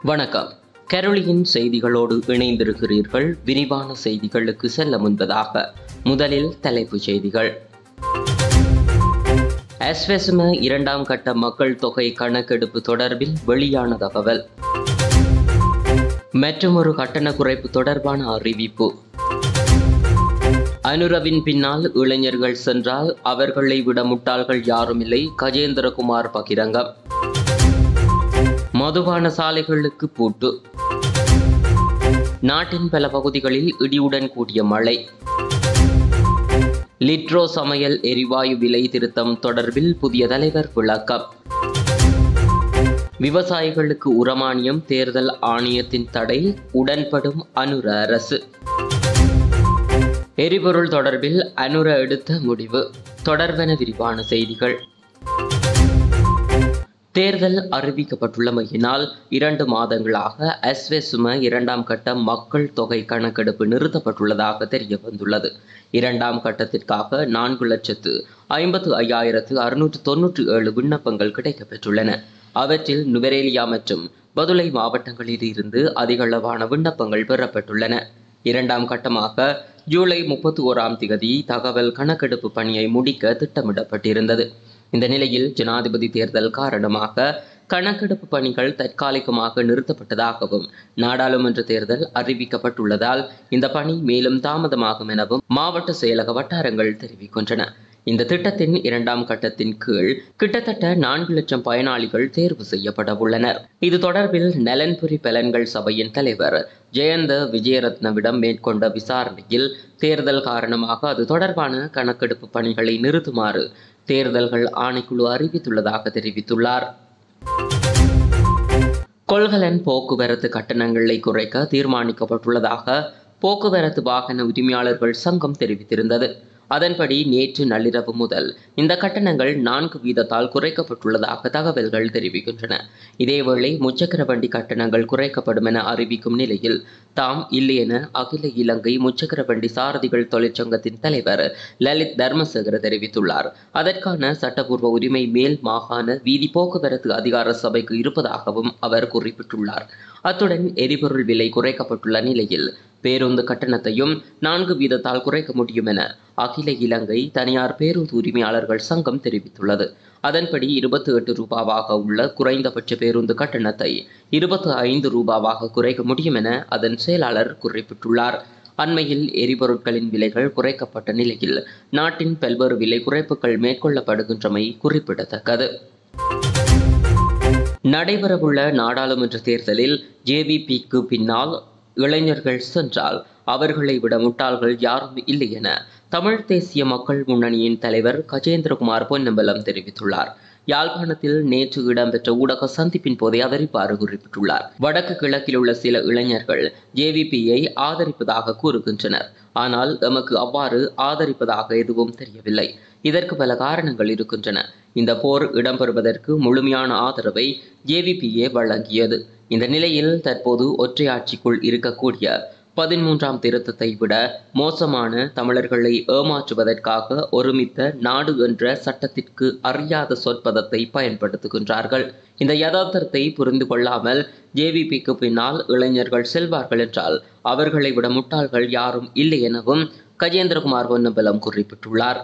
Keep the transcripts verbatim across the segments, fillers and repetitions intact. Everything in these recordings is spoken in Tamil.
வணக்கம். கரோலியின் செய்திகளோடு இணைந்திருக்கிறீர்கள். விரிவான செய்திகளுக்கு செல்ல முன்பதாக முதலில் தலைப்புச் செய்திகள். எஸ்வெசும இரண்டாம் கட்ட மக்கள் தொகை கணக்கெடுப்பு தொடர்பில் வெளியான தகவல். மற்றுமொரு கட்டண குறைப்பு தொடர்பான அறிவிப்பு. அனுரவின் பின்னால் இளைஞர்கள் சென்றால் அவர்களை விட முட்டாள்கள் யாருமில்லை, கஜேந்திரகுமார் பகிரங்கம். மதுபான சாலைகளுக்கு பூட்டு. நாட்டின் பல பகுதிகளில் இடியுடன் கூடிய மழை. லிட்ரோ சமையல் எரிவாயு விலை திருத்தம் தொடர்பில் புதிய தலைவர் விளக்கம். விவசாயிகளுக்கு உரமானியம் தேர்தல் ஆணையத்தின் தடை, உடன்படும் அனுர அரசு. எரிபொருள் தொடர்பில் அனுர எடுத்த முடிவு தொடர்பென விரிவான செய்திகள். தேர்தல் அறிவிக்கப்பட்டுள்ளமையினால் இரண்டு மாதங்களாக எஸ்வெசும இரண்டாம் கட்ட மக்கள் தொகை கணக்கெடுப்பு நிறுத்தப்பட்டுள்ளதாக தெரிய வந்துள்ளது. இரண்டாம் கட்டத்திற்காக நான்கு லட்சத்து ஐம்பத்து ஐயாயிரத்து அறுநூற்று தொன்னூற்றி ஏழு விண்ணப்பங்கள் கிடைக்கப்பெற்றுள்ளன. அவற்றில் நுவரேலியா மற்றும் பதுளை மாவட்டங்களில் இருந்து அதிகளவான விண்ணப்பங்கள் பெறப்பட்டுள்ளன. இரண்டாம் கட்டமாக ஜூலை முப்பத்தி ஓராம் திகதி தகவல் கணக்கெடுப்பு பணியை முடிக்க திட்டமிடப்பட்டிருந்தது. இந்த நிலையில் ஜனாதிபதி தேர்தல் காரணமாக கணக்கெடுப்பு பணிகள் தற்காலிகமாக நிறுத்தப்பட்டதாகவும் நாடாளுமன்ற தேர்தல் அறிவிக்கப்பட்டுள்ளதால் இந்த பணி மேலும் தாமதமாகும் எனவும் மாவட்ட செயலக வட்டாரங்கள் தெரிவிக்கின்றன. இந்த திட்டத்தின் இரண்டாம் கட்டத்தின் கீழ் கிட்டத்தட்ட நான்கு லட்சம் பயனாளிகள் தேர்வு செய்யப்பட உள்ளனர். இது தொடர்பில் நலன்புரி பலன்கள் சபையின் தலைவர் ஜெயந்த விஜயரத்னவிடம் மேற்கொண்ட விசாரணையில் தேர்தல் காரணமாக அது தொடர்பான கணக்கெடுப்பு பணிகளை நிறுத்துமாறு தேர்தல்கள் ஆணைக்குழு அறிவித்துள்ளதாக தெரிவித்துள்ளார். கொள்கலன் போக்குவரத்து கட்டணங்களை குறைக்க தீர்மானிக்கப்பட்டுள்ளதாக போக்குவரத்து வாகன உரிமையாளர்கள் சங்கம் தெரிவித்திருந்தது. அதன்படி நேற்று நள்ளிரவு முதல் இந்த கட்டணங்கள் நான்கு வீதத்தால் குறைக்கப்பட்டுள்ளதாக தகவல்கள் தெரிவிக்கின்றன. இதேவேளை முச்சக்கர வண்டி கட்டணங்கள் குறைக்கப்படும் என அறிவிக்கும் நிலையில் தாம் இல்லை என அகில இலங்கை முச்சக்கர வண்டி சாரதிகள் தொழிற்சங்கத்தின் தலைவர் லலித் தர்மசேகர தெரிவித்துள்ளார். அதற்கான சட்டப்பூர்வ உரிமை மேல் மாகாண வீதி போக்குவரத்து அதிகார சபைக்கு இருப்பதாகவும் அவர் குறிப்பிட்டுள்ளார். அத்துடன் எரிபொருள் விலை குறைக்கப்பட்டுள்ள நிலையில் பேருந்து கட்டணத்தையும் நான்கு வீதத்தால் குறைக்க முடியும் என அகில இலங்கை தனியார் பேருந்து உரிமையாளர்கள் சங்கம் தெரிவித்துள்ளது. அதன்படி இருபத்தி எட்டு ரூபாவாக உள்ள குறைந்தபட்ச பேருந்து கட்டணத்தை இருபத்தி ஐந்து ரூபாவாக குறைக்க முடியும் என அதன் செயலாளர் குறிப்பிட்டுள்ளார். அண்மையில் எரிபொருட்களின் விலைகள் குறைக்கப்பட்ட நிலையில் நாட்டின் பல்வேறு விலை குறைப்புகள் மேற்கொள்ளப்படுகின்றமை குறிப்பிடத்தக்கது. நடைபெறவுள்ள நாடாளுமன்ற தேர்தலில் ஜேவிபிக்கு பின்னால் இளைஞர்கள் சென்றால் அவர்களை விட முட்டாள்கள் யாரும் இல்லை என தமிழ் தேசிய மக்கள் முன்னணியின் தலைவர் கஜேந்திரகுமார் பொன்னம்பலம் தெரிவித்துள்ளார். யாழ்ப்பாணத்தில் நேற்று இடம்பெற்ற ஊடக சந்திப்பின் போதே அவர் இவ்வாறு குறிப்பிட்டுள்ளார். வடக்கு கிழக்கில் உள்ள சில இளைஞர்கள் ஜேவிபியை ஆதரிப்பதாக கூறுகின்றனர். ஆனால் எமக்கு அவ்வாறு ஆதரிப்பதாக எதுவும் தெரியவில்லை. இதற்கு பல காரணங்கள் இருக்கின்றன. இந்த போர் இடம்பெறுவதற்கு முழுமையான ஆதரவை ஜேவிபியே வழங்கியது. இந்த நிலையில் தற்போது ஒற்றையாட்சிக்குள் இருக்கக்கூடிய பதிமூன்றாம் திருத்தத்தை விட மோசமான தமிழர்களை ஏமாற்றுவதற்காக ஒருமித்த நாடு என்ற சட்டத்திற்கு அறியாத சொற்பதத்தை பயன்படுத்துகின்றார்கள். இந்த யதார்த்தத்தை புரிந்து கொள்ளாமல் ஜேவிபிக்கு பின்னால் இளைஞர்கள் செல்வார்கள் என்றால் அவர்களை விட முட்டாள்கள் யாரும் இல்லை எனவும் கஜேந்திரகுமார் பொன்னம்பலம் குறிப்பிட்டுள்ளார்.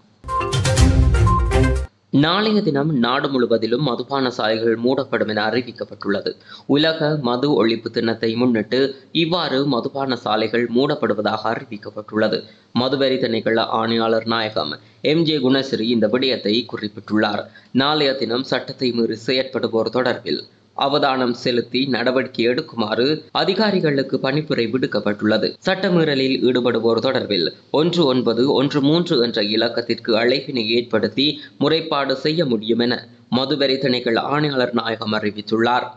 நாளைய தினம் நாடு முழுவதிலும் மதுபான சாலைகள் மூடப்படும் என அறிவிக்கப்பட்டுள்ளது. உலக மது ஒழிப்பு தினத்தை முன்னிட்டு இவ்வாறு மதுபான சாலைகள் மூடப்படுவதாக அறிவிக்கப்பட்டுள்ளது. மதுவரி திணைக்கள ஆணையாளர் நாயகம் எம் ஜே குணசிறி இந்த விடயத்தை குறிப்பிட்டுள்ளார். நாளைய தினம் சட்டத்தை மீறி செயற்படுவோர் தொடர்பில் அவதானம் செலுத்தி நடவடிக்கை எடுக்குமாறு அதிகாரிகளுக்கு பணிப்புரை விடுக்கப்பட்டுள்ளது. சட்டமீறலில் ஈடுபடுவோர் தொடர்பில் ஒன்று ஒன்பது ஒன்று மூன்று என்ற இலக்கத்திற்கு அழைப்பினை ஏற்படுத்தி முறைப்பாடு செய்ய முடியும் என மதுவரி திணைக்கள ஆணையாளர் நாயகம் அறிவித்துள்ளார்.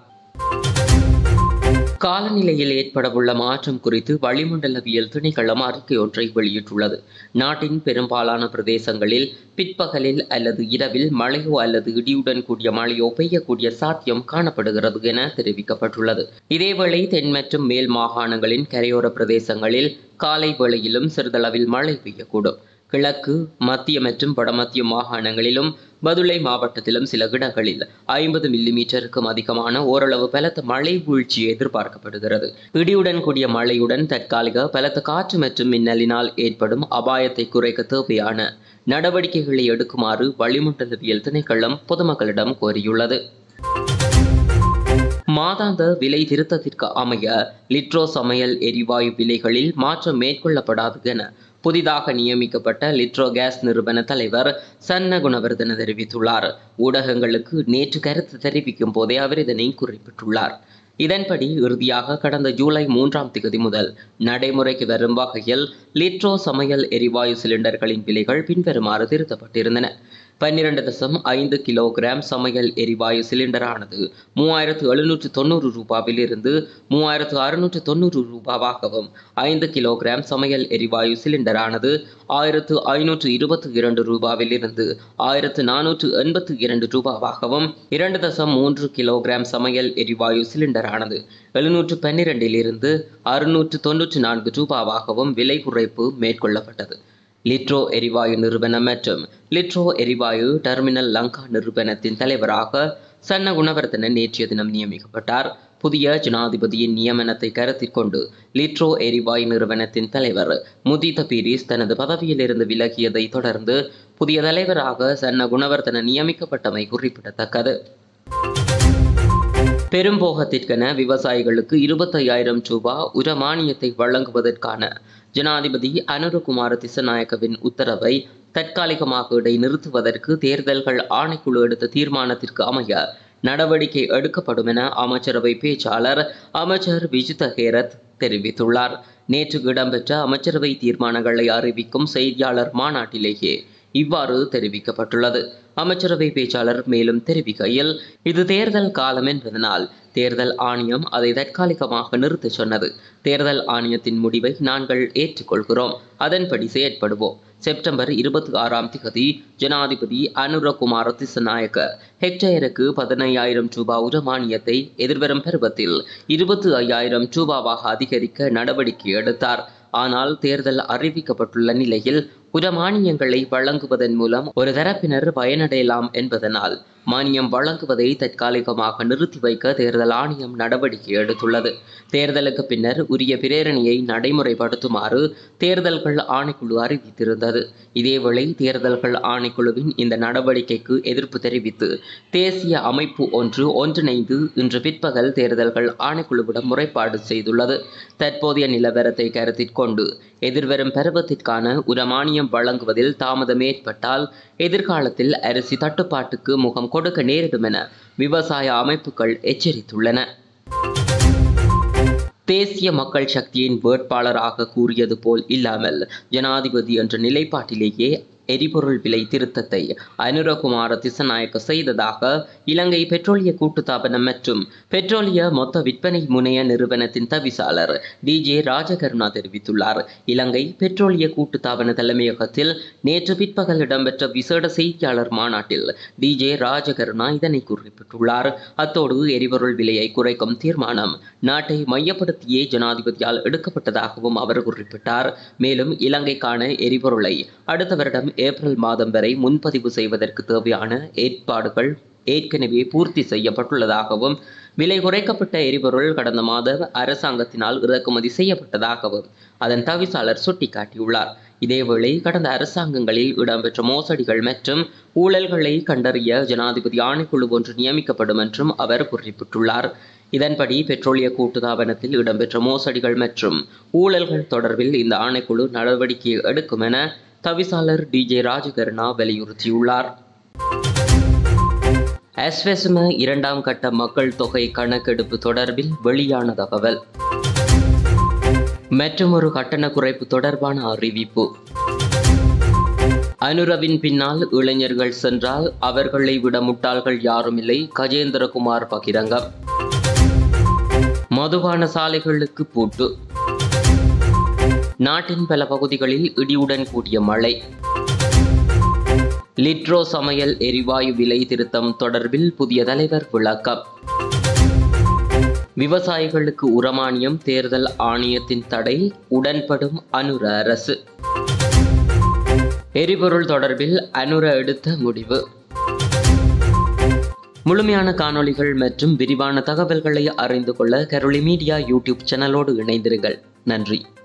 காலநிலையில் ஏற்படவுள்ள மாற்றம் குறித்து வளிமண்டலவியல் திணைக்களம் அறிக்கை ஒன்றை வெளியிட்டுள்ளது. நாட்டின் பெரும்பாலான பிரதேசங்களில் பிற்பகலில் அல்லது இரவில் மழையோ அல்லது இடியுடன் கூடிய மழையோ பெய்யக்கூடிய சாத்தியம் காணப்படுகிறது என தெரிவிக்கப்பட்டுள்ளது. இதேவேளை தென் மற்றும் மேல் மாகாணங்களின் கரையோர பிரதேசங்களில் காலை வேளையிலும் சிறிதளவில் மழை பெய்யக்கூடும். கிழக்கு மத்திய மற்றும் வடமத்திய மாகாணங்களிலும் பதுளை மாவட்டத்திலும் சில இடங்களில் ஐம்பது மில்லி மீட்டருக்கும் அதிகமான ஓரளவு பலத்த மழை வீழ்ச்சி எதிர்பார்க்கப்படுகிறது. இடியுடன் கூடிய மழையுடன் தற்காலிக பலத்த காற்று மற்றும் மின்னலினால் ஏற்படும் அபாயத்தை குறைக்க தேவையான நடவடிக்கைகளை எடுக்குமாறு வளிமண்டலவியல் திணைக்களம் பொதுமக்களிடம் கோரியுள்ளது. மாதாந்த விலை திருத்தத்திற்கு அமைய லிட்ரோ சமையல் எரிவாயு விலைகளில் மாற்றம் மேற்கொள்ளப்படாது என புதிதாக நியமிக்கப்பட்ட லிட்ரோ கேஸ் நிறுவன தலைவர் சன்ன குணவர்தன தெரிவித்துள்ளார். ஊடகங்களுக்கு நேற்று கருத்து தெரிவிக்கும் போதே அவர் இதனை குறிப்பிட்டுள்ளார். இதன்படி இறுதியாக கடந்த ஜூலை மூன்றாம் தேதி முதல் நடைமுறைக்கு வரும் வகையில் லிட்ரோ சமையல் எரிவாயு சிலிண்டர்களின் விலைகள் பின்வருமாறு திருத்தப்பட்டிருந்தன. பன்னிரண்டு தசம் ஐந்து கிலோகிராம் சமையல் எரிவாயு சிலிண்டரானது மூவாயிரத்து எழுநூற்று தொண்ணூறு ரூபாவில் இருந்து மூவாயிரத்து அறுநூற்று தொண்ணூறு ரூபாவாகவும், ஐந்து கிலோகிராம் சமையல் எரிவாயு சிலிண்டரானது ஆயிரத்து ஐநூற்று இருபத்தி இரண்டு ரூபாவில் இருந்து ஆயிரத்து நானூற்று எண்பத்தி இரண்டு ரூபாவாகவும், இரண்டு தசம் மூன்று கிலோகிராம் சமையல் எரிவாயு சிலிண்டரானது எழுநூற்று பன்னிரண்டில் இருந்து அறுநூற்று தொன்னூற்று நான்கு ரூபாவாகவும் விலை குறைப்பு மேற்கொள்ளப்பட்டது. லிட்ரோ எரிவாயு நிறுவனம் மற்றும் லிட்ரோ எரிவாயு டெர்மினல் லங்கா நிறுவனத்தின் தலைவராக சன்ன குணவர்தன நேற்றைய தினம் நியமிக்கப்பட்டார். புதிய ஜனாதிபதியின் நியமனத்தை கருத்தில் கொண்டு லிட்ரோ எரிவாயு நிறுவனத்தின் தலைவர் முதித பீரிஸ் தனது பதவியிலிருந்து விலகியதை தொடர்ந்து புதிய தலைவராக சன்ன குணவர்தன நியமிக்கப்பட்டமை குறிப்பிடத்தக்கது. பெரும்போகத்திற்கென விவசாயிகளுக்கு இருபத்தையாயிரம் ரூபாய் உர மானியத்தை வழங்குவதற்கான ஜனாதிபதி அனுரகுமார திசநாயக்கவின் உத்தரவை தற்காலிகமாக இடைநிறுத்துவதற்கு தேர்தல்கள் ஆணைக்குழு எடுத்த தீர்மானத்திற்கு அமைய நடவடிக்கை எடுக்கப்படும் என அமைச்சரவை பேச்சாளர் அமைச்சர் விஜித ஹேரத் தெரிவித்துள்ளார். நேற்று இடம்பெற்ற அமைச்சரவை தீர்மானங்களை அறிவிக்கும் செய்தியாளர் மாநாட்டிலேயே இவ்வாறு தெரிவிக்கப்பட்டுள்ளது. அமைச்சரவை பேச்சாளர் மேலும் தெரிவிக்கையில், இது தேர்தல் காலம் என்பதனால் தேர்தல் ஆணையம் அதை தற்காலிகமாக நிறுத்த சொன்னது. தேர்தல் ஆணையத்தின் முடிவை நாங்கள் ஏற்றுக்கொள்கிறோம், அதன்படி செயற்படுவோம். செப்டம்பர் இருபத்தி ஆறாம் தேதி ஜனாதிபதி அனுரகுமார திசநாயக்க ஹெக்டேருக்கு பதினையாயிரம் ரூபாய் உர மானியத்தை எதிர்வரும் பருவத்தில் இருபத்தி ஐயாயிரம் ரூபாவாக அதிகரிக்க நடவடிக்கை எடுத்தார். ஆனால் தேர்தல் அறிவிக்கப்பட்டுள்ள நிலையில் உர மானியங்களை வழங்குவதன் மூலம் ஒரு தரப்பினர் பயனடையலாம் என்பதனால் மானியம் வழங்குவதை தற்காலிகமாக நிறுத்தி வைக்க தேர்தல் ஆணையம் நடவடிக்கை எடுத்துள்ளது. தேர்தலுக்கு பின்னர் உரிய பிரேரணையை நடைமுறைப்படுத்துமாறு தேர்தல்கள் ஆணைக்குழு அறிவித்திருந்தது. இதேவேளை தேர்தல்கள் ஆணைக்குழுவின் இந்த நடவடிக்கைக்கு எதிர்ப்பு தெரிவித்து தேசிய அமைப்பு ஒன்று ஒன்றிணைந்து இன்று பிற்பகல் தேர்தல்கள் ஆணைக்குழுவிடம் முறைப்பாடு செய்துள்ளது. தற்போதைய நிலவரத்தை கருத்தில் கொண்டு எதிர்வரும் பருவத்திற்கான உரமானியம் வழங்குவதில் தாமதம் ஏற்பட்டால் எதிர்காலத்தில் அரிசி தட்டுப்பாட்டுக்கு முகம் கொடுக்க நேரிடும் என விவசாய அமைப்புகள் எச்சரித்துள்ளன. தேசிய மக்கள் சக்தியின் வேட்பாளராக கூறியது போல் இல்லாமல் ஜனாதிபதி என்ற நிலைப்பாட்டிலேயே எரிபொருள் விலை திருத்தத்தை அனுரகுமார திசநாயக்க செய்ததாக இலங்கை பெட்ரோலிய கூட்டுத்தாபனம் மற்றும் பெட்ரோலிய மொத்த விற்பனை முனைய நிறுவனத்தின் தவிசாளர் டி ஜே ராஜகருணா தெரிவித்துள்ளார். இலங்கை பெட்ரோலிய கூட்டுத்தாபன தலைமையகத்தில் நேற்று பிற்பகல் இடம்பெற்ற விசேட செய்தியாளர் மாநாட்டில் டி ஜே ராஜகருணா இதனை குறிப்பிட்டுள்ளார். அத்தோடு எரிபொருள் விலையை குறைக்கும் தீர்மானம் நாட்டை மையப்படுத்தியே ஜனாதிபதியால் எடுக்கப்பட்டதாகவும் அவர் குறிப்பிட்டார். மேலும் இலங்கைக்கான எரிபொருளை அடுத்த வருடம் ஏப்ரல் மாதம் வரை முன்பதிவு செய்வதற்கு தேவையான ஏற்பாடுகள் ஏற்கனவே பூர்த்தி செய்யப்பட்டுள்ளதாகவும், விலை குறைக்கப்பட்ட எரிபொருள் கடந்த மாதம் அரசாங்கத்தினால் இறக்குமதி செய்யப்பட்டதாகவும் அதன் தவிசாளர் சுட்டிக்காட்டியுள்ளார். இதேவேளை கடந்த அரசாங்கங்களில் இடம்பெற்ற மோசடிகள் மற்றும் ஊழல்களை கண்டறிய ஜனாதிபதி ஆணைக்குழு ஒன்று நியமிக்கப்படும் என்றும் அவர் குறிப்பிட்டுள்ளார். இதன்படி பெட்ரோலிய கூட்டுத்தாபனத்தில் இடம்பெற்ற மோசடிகள் மற்றும் ஊழல்கள் தொடர்பில் இந்த ஆணைக்குழு நடவடிக்கை எடுக்கும் என தவிசாளர் டி ஜே ராஜகருணா வலியுறுத்தியுள்ளார். அஸ்வெசும இரண்டாம் கட்ட மக்கள் தொகை கணக்கெடுப்பு தொடர்பில் வெளியான தகவல். மற்றொரு கட்டண குறைப்பு தொடர்பான அறிவிப்பு. அனுரவின் பின்னால் இளைஞர்கள் சென்றால் அவர்களை விட முட்டாள்கள் யாருமில்லை, கஜேந்திரகுமார் பகிரங்கம். மதுபான சாலைகளுக்கு பூட்டு. நாட்டின் பல பகுதிகளில் இடியுடன் கூடிய மழை. லிட்ரோ சமையல் எரிவாயு விலை திருத்தம் தொடர்பில் புதிய தலைவர் விளக்கம். விவசாயிகளுக்கு உரமானியம் தேர்தல் ஆணையத்தின் தடை, உடன்படும் அனுர அரசு. எரிபொருள் தொடர்பில் அனுர எடுத்த முடிவு. முழுமையான காணொளிகள் மற்றும் விரிவான தகவல்களை அறிந்து கொள்ள கரோலி மீடியா யூடியூப் சேனலோடு இணைந்திருங்கள். நன்றி.